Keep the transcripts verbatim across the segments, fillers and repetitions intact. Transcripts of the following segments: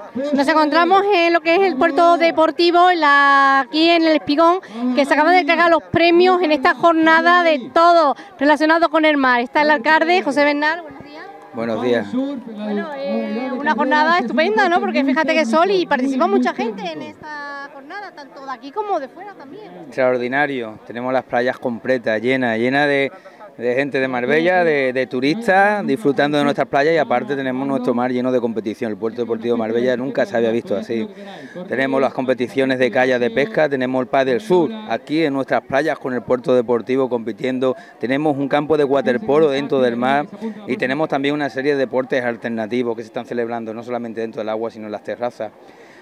Nos encontramos en lo que es el puerto deportivo, en la, aquí en el Espigón, que se acaban de entregar los premios en esta jornada de todo relacionado con el mar. Está el alcalde, José Bernal, buenos días. Buenos días. Bueno, eh, una jornada estupenda, ¿no? Porque fíjate que sol y participa mucha gente en esta jornada, tanto de aquí como de fuera también. Extraordinario, tenemos las playas completas, llenas, llenas de, de gente de Marbella, de, de turistas, disfrutando de nuestras playas y aparte tenemos nuestro mar lleno de competición. El puerto deportivo de Marbella nunca se había visto así. Tenemos las competiciones de kayak de pesca, tenemos el Padel Sur, aquí en nuestras playas con el puerto deportivo compitiendo, tenemos un campo de waterpolo dentro del mar y tenemos también una serie de deportes alternativos que se están celebrando no solamente dentro del agua sino en las terrazas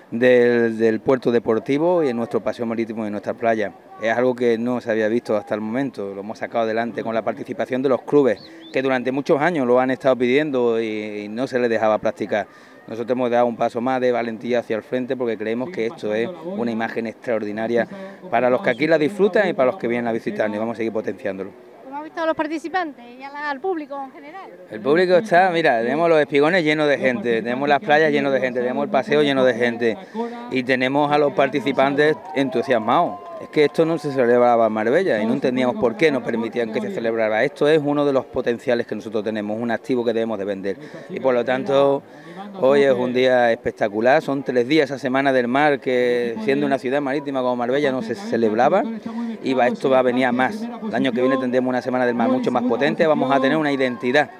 Del, del puerto deportivo y en nuestro paseo marítimo y en nuestras playas. Es algo que no se había visto hasta el momento, lo hemos sacado adelante con la participación de los clubes, que durante muchos años lo han estado pidiendo y, y no se les dejaba practicar. Nosotros hemos dado un paso más de valentía hacia el frente porque creemos que esto es una imagen extraordinaria para los que aquí la disfrutan y para los que vienen a visitarnos y vamos a seguir potenciándolo. ¿Cómo han visto a los participantes y al público en general? El público está, mira, tenemos los espigones llenos de gente, tenemos las playas llenos de gente, tenemos el paseo lleno de gente y tenemos a los participantes entusiasmados. Es que esto no se celebraba en Marbella y no entendíamos por qué no permitían que se celebrara. Esto es uno de los potenciales que nosotros tenemos, un activo que debemos de vender y por lo tanto hoy es un día espectacular, son tres días esa semana del mar que siendo una ciudad marítima como Marbella no se celebraba y va, esto va a venir a más. El año que viene tendremos una semana del mar mucho más potente, vamos a tener una identidad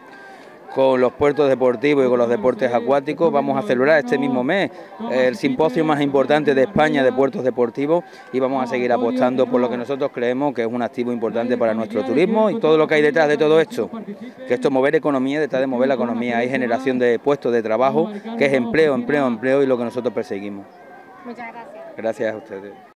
con los puertos deportivos y con los deportes acuáticos. Vamos a celebrar este mismo mes el simposio más importante de España de puertos deportivos y vamos a seguir apostando por lo que nosotros creemos que es un activo importante para nuestro turismo y todo lo que hay detrás de todo esto, que esto es mover economía, detrás de mover la economía hay generación de puestos de trabajo, que es empleo, empleo, empleo y lo que nosotros perseguimos. Muchas gracias. Gracias a ustedes.